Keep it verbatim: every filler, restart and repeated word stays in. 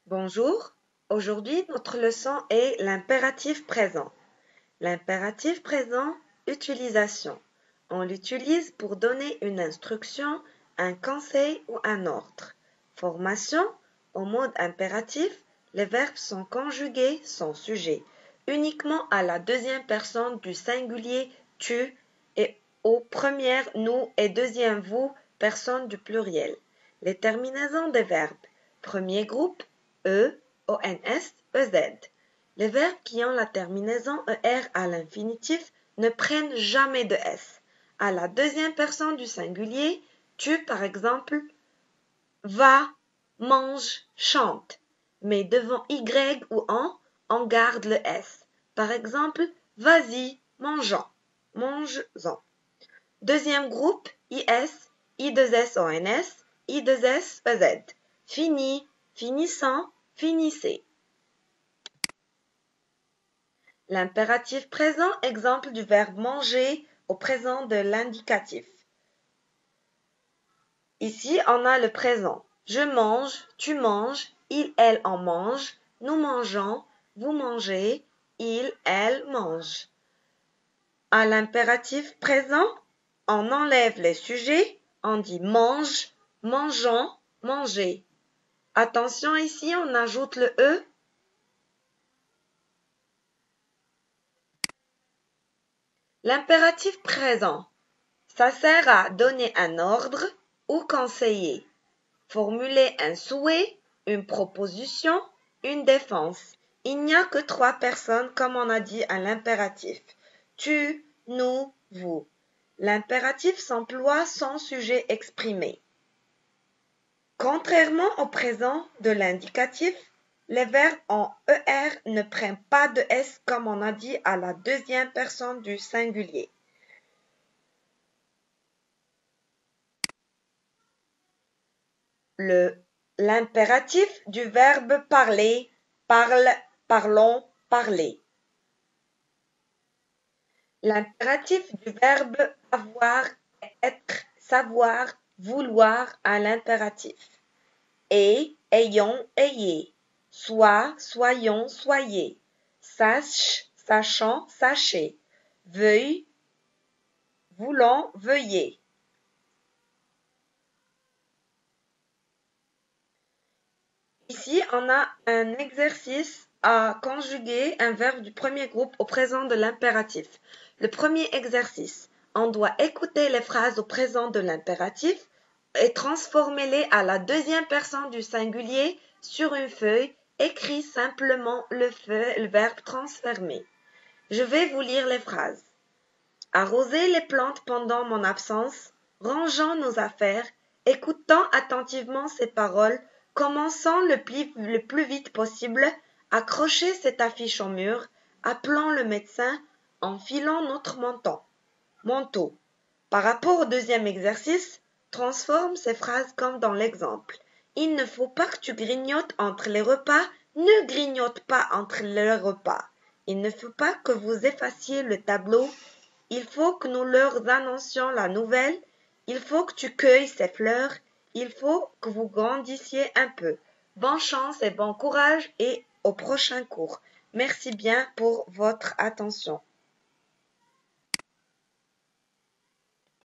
Bonjour, aujourd'hui notre leçon est l'impératif présent. L'impératif présent, utilisation. On l'utilise pour donner une instruction, un conseil ou un ordre. Formation, au mode impératif, les verbes sont conjugués sans sujet, uniquement à la deuxième personne du singulier tu et aux premières nous et deuxième vous, personne du pluriel. Les terminaisons des verbes. Premier groupe, E, O N S, E Z. Les verbes qui ont la terminaison er à l'infinitif ne prennent jamais de s. À la deuxième personne du singulier, tu par exemple, va, mange, chante. Mais devant y ou en, on garde le s. Par exemple, vas-y, mangeons, mange-en. Deuxième groupe, is, i deux s o n s, i deux s e z. Fini, finissant, finissez. L'impératif présent, exemple du verbe manger au présent de l'indicatif. Ici, on a le présent. Je mange, tu manges, il, elle en mange, nous mangeons, vous mangez, il, elle mange. À l'impératif présent, on enlève les sujets, on dit mange, mangeons, manger. Attention ici, on ajoute le E. L'impératif présent, ça sert à donner un ordre ou conseiller, formuler un souhait, une proposition, une défense. Il n'y a que trois personnes comme on a dit à l'impératif. Tu, nous, vous. L'impératif s'emploie sans sujet exprimé. Contrairement au présent de l'indicatif, les verbes en er ne prennent pas de s comme on a dit à la deuxième personne du singulier. Le, l'impératif du verbe parler, parle, parlons, parler. L'impératif du verbe avoir, être, savoir, vouloir à l'impératif. Et, ayons, ayez. Soit, soyons, soyez. Sache, sachant, sachez. Veuille, voulons, veuillez. Ici, on a un exercice à conjuguer un verbe du premier groupe au présent de l'impératif. Le premier exercice, on doit écouter les phrases au présent de l'impératif et transformer-les à la deuxième personne du singulier sur une feuille, écrit simplement le, feu, le verbe transformer. Je vais vous lire les phrases. Arroser les plantes pendant mon absence, rangeant nos affaires, écoutant attentivement ces paroles, commençant le plus, le plus vite possible, accrocher cette affiche au mur, appelant le médecin, enfilant notre manteau. manteau. Par rapport au deuxième exercice, transforme ces phrases comme dans l'exemple. Il ne faut pas que tu grignotes entre les repas, ne grignote pas entre les repas. Il ne faut pas que vous effaciez le tableau. Il faut que nous leur annoncions la nouvelle. Il faut que tu cueilles ces fleurs. Il faut que vous grandissiez un peu. Bonne chance et bon courage et au prochain cours. Merci bien pour votre attention.